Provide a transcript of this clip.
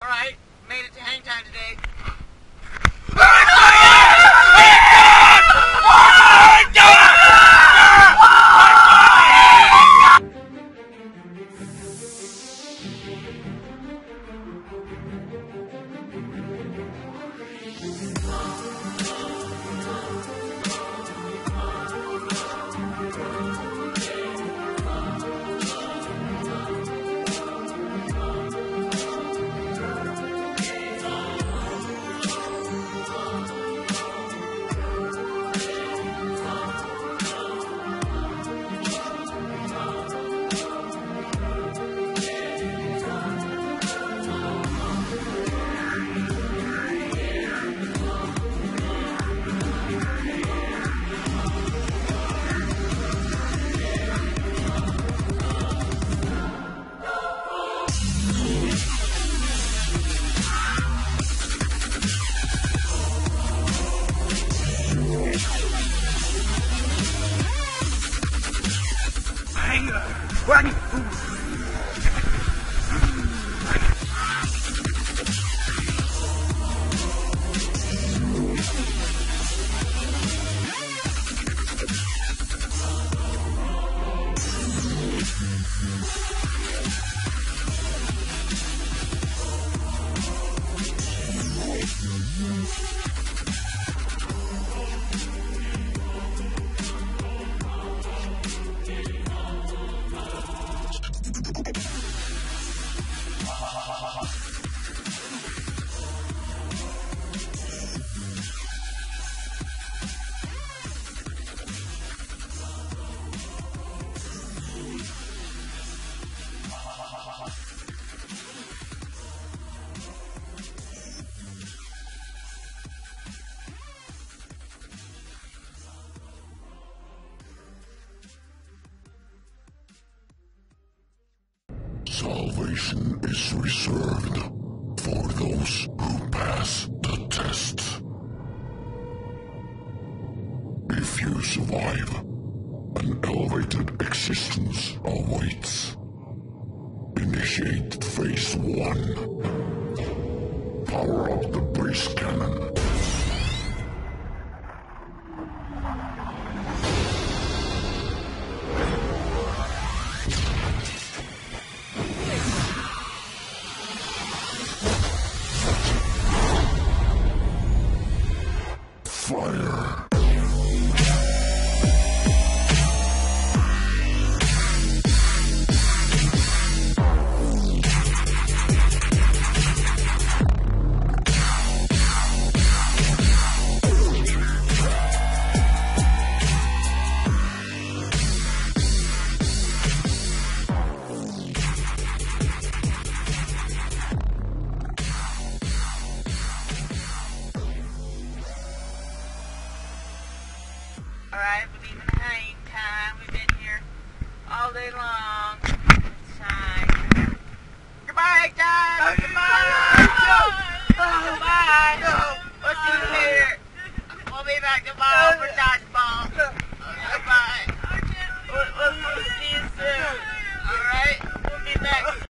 Alright, made it to hang time today. Salvation is reserved for those who pass the test. If you survive, an elevated existence awaits. Initiate Phase 1. Power up the base cannon. Fire. Alright, we're leaving the hang time. We've been here all day long. It's time. Goodbye, hang time! Goodbye! Goodbye! We'll see you later. We'll be back tomorrow for dodgeball. Goodbye. We'll see you soon.